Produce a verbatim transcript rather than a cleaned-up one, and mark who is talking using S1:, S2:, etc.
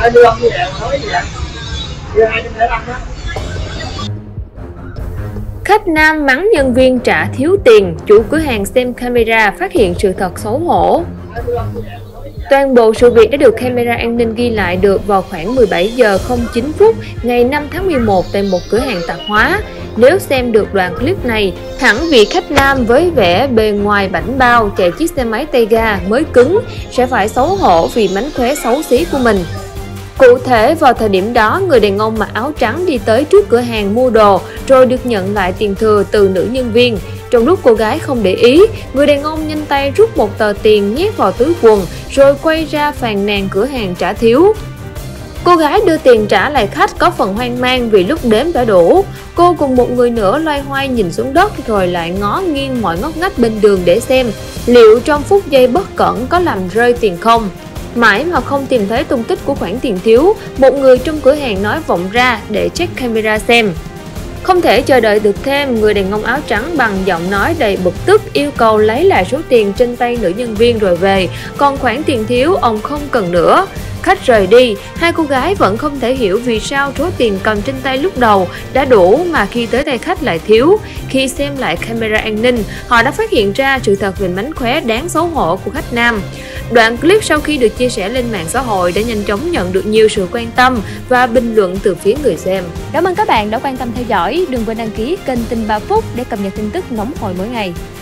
S1: Khách nam mắng nhân viên trả thiếu tiền, chủ cửa hàng xem camera phát hiện sự thật xấu hổ. Toàn bộ sự việc đã được camera an ninh ghi lại được vào khoảng mười bảy giờ không chín phút ngày năm tháng mười một tại một cửa hàng tạp hóa. Nếu xem được đoạn clip này, hẳn vị khách nam với vẻ bề ngoài bảnh bao chạy chiếc xe máy tay ga mới cứng sẽ phải xấu hổ vì mánh khóe xấu xí của mình. Cụ thể, vào thời điểm đó, người đàn ông mặc áo trắng đi tới trước cửa hàng mua đồ rồi được nhận lại tiền thừa từ nữ nhân viên. Trong lúc cô gái không để ý, người đàn ông nhanh tay rút một tờ tiền nhét vào túi quần rồi quay ra phàn nàn cửa hàng trả thiếu. Cô gái đưa tiền trả lại khách có phần hoang mang vì lúc đếm đã đủ. Cô cùng một người nữa loay hoay nhìn xuống đất rồi lại ngó nghiêng mọi ngóc ngách bên đường để xem liệu trong phút giây bất cẩn có làm rơi tiền không. Mãi mà không tìm thấy tung tích của khoản tiền thiếu, một người trong cửa hàng nói vọng ra để check camera xem. Không thể chờ đợi được thêm, người đàn ông áo trắng bằng giọng nói đầy bực tức yêu cầu lấy lại số tiền trên tay nữ nhân viên rồi về, còn khoản tiền thiếu ông không cần nữa. Khách rời đi, hai cô gái vẫn không thể hiểu vì sao số tiền cầm trên tay lúc đầu đã đủ mà khi tới tay khách lại thiếu. Khi xem lại camera an ninh, họ đã phát hiện ra sự thật về mánh khóe đáng xấu hổ của khách nam. Đoạn clip sau khi được chia sẻ lên mạng xã hội đã nhanh chóng nhận được nhiều sự quan tâm và bình luận từ phía người xem.
S2: Cảm ơn các bạn đã quan tâm theo dõi, đừng quên đăng ký kênh Tin ba Phút để cập nhật tin tức nóng hổi mỗi ngày.